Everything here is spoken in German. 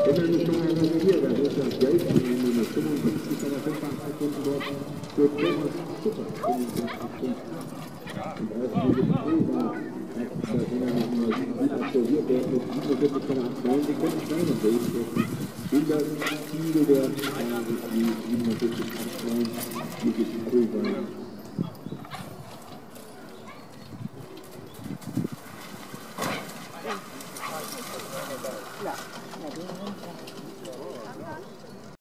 Wenn er nicht nochmal reagiert, dann ist das Geld von ihm nur 55,5 Sekunden dort für Thomas Schupper. 55,5. Und auch diese Prüfer hat, wenn er noch mal gut absolviert, der mit 47,89 Sekunden schneller ist. In das Ziel der 47,89 wirklich Prüfer.